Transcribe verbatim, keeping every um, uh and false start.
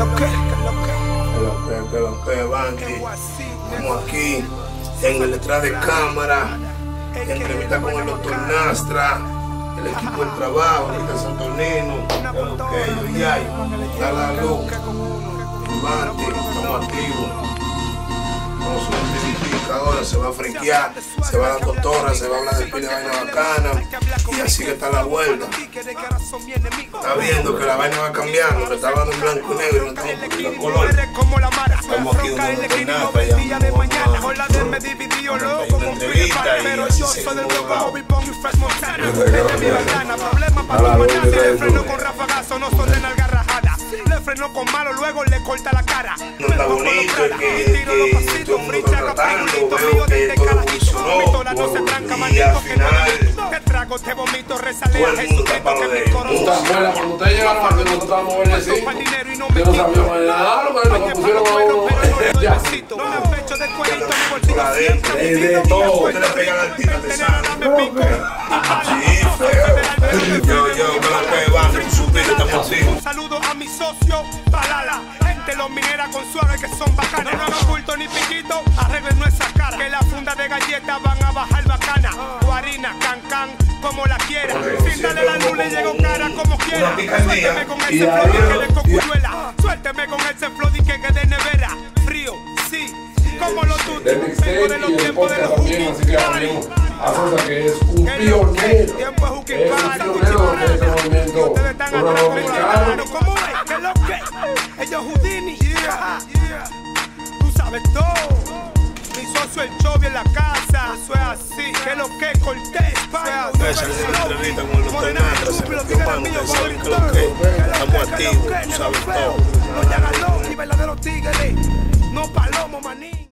lo que? Que lo que, que lo que, Banqui. Como aquí, en el detrás de cámara, entrevista con el doctor Nastra, el equipo del trabajo, aquí está Santornino, que lo que, yo y hay, da la luz, Banqui, estamos activos. Vamos a una ahora, se va a friquear, se va a dar cotorra, se va a hablar de pila de vaina bacana, y así que está la vuelta. Está viendo que la vaina va cambiando, que está hablando en blanco y negro, no estamos poniendo el color. Estamos aquí donde no estoy nada, allá vamos a una entrevista y así seguimos abajo. Le frenó con malo, luego le corta la cara. No está bonito, que, que todo el mundo está tratando, veo que todo evolucionó y al final te trago, te vomito, resale todo el mundo está para lo de él. Bueno, cuando ustedes llegaron aquí, nosotros estábamos en el cinco. Yo no sabía nada, lo que pusieron a uno. Ya. La de, de, de todo, usted le pega al tiro de sangre. Sí, feo. Yo, yo, me la pego, Banqui, supiste, estamos así. Un saludo a mi socio, Palala. Gente los minera con suave que son bacanas. No hagan bulto ni piquito, arreglen nuestra cara. Que la funda de galletas van a bajar bacana. O harina, can can, como la quiera. Sin darle la luz le llego cara como quiera. Suélteme con ese flow que de cocuyuela. Suélteme con ese flow que que de nevera. Frío, sí. Como los tutos, Del mixtape de los y el tiempos de los podcast también, así que abrimos a Sosa, que es un pionero, es un pionero de este movimiento afroamericano. ¿Cómo es? ¿Qué es lo que? Ellos Houdini, yeah, yeah. Tú sabes todo. Mi socio el Chovy en la casa, eso es así. ¿Qué es lo que? Cortés, pa. Esa es la entrevista con el doctor Nastra, se metió Banqui, ustedes saben que lo que, estamos activos, tú sabes todo. Los llagalón y verdaderos tigres, no palomo, maní.